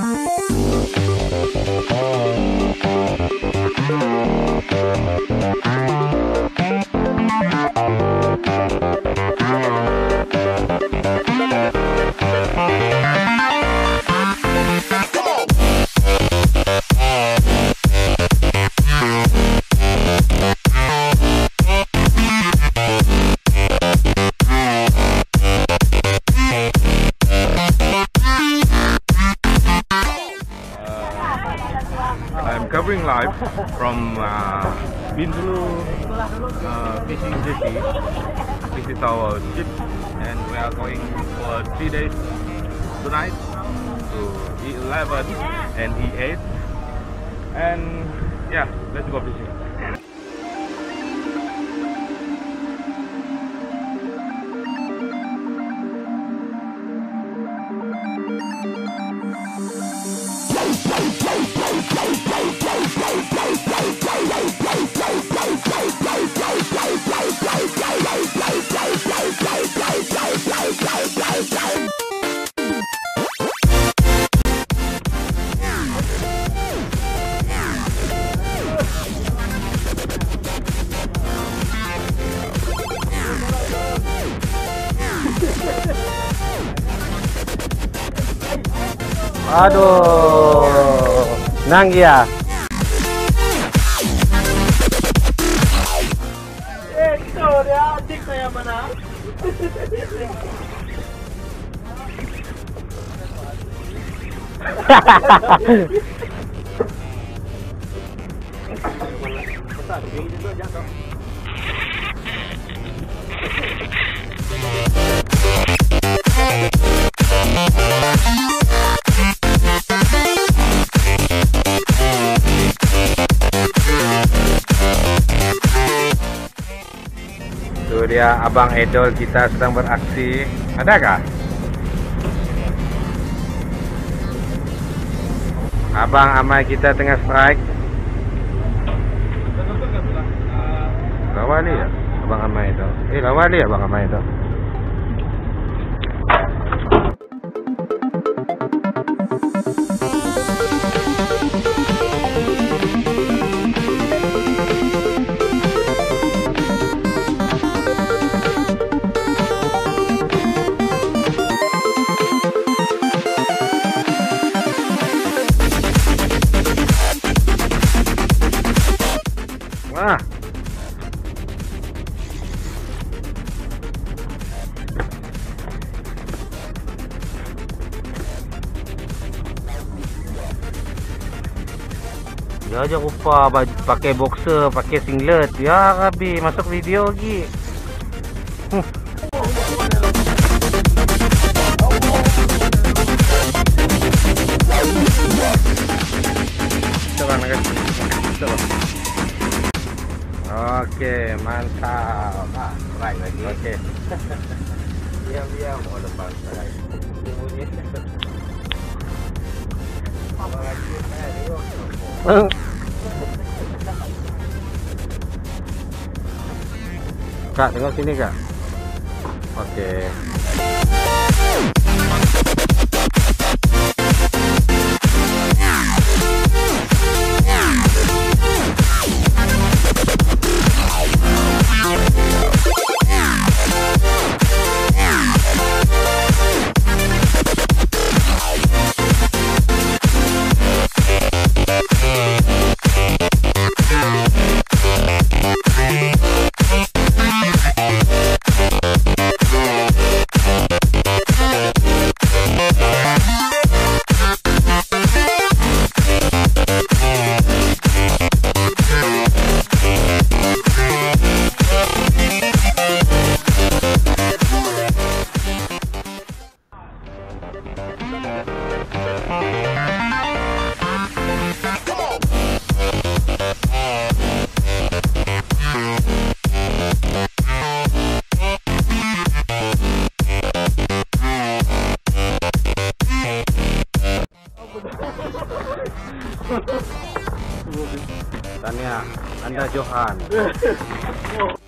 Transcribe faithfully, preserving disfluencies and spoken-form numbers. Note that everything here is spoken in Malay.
I'm covering live from uh, Bintulu uh, fishing jetty. This is our ship, and we are going for three days tonight to E eleven and E eight. And yeah, let's go fishing. Aduh, nang ya. Eh, itu dia adik saya mana? Itu dia abang idol kita sedang beraksi. Adakah? Abang Amai kita tengah strike. Lawali ya abang Amai itu. Eh lawali ya abang Amai itu. Wah. Ya aja rupa pakai boxer, pakai singlet. Ya Rabi, masuk video lagi. Hmm. Oke, mantap. Nah, strike lagi. Oke. Diam-diam mau lepas strike. Bunyi. Apa lagi? Eh, Kak, tengok sini Kak. Oke. Tania, Anda Johan.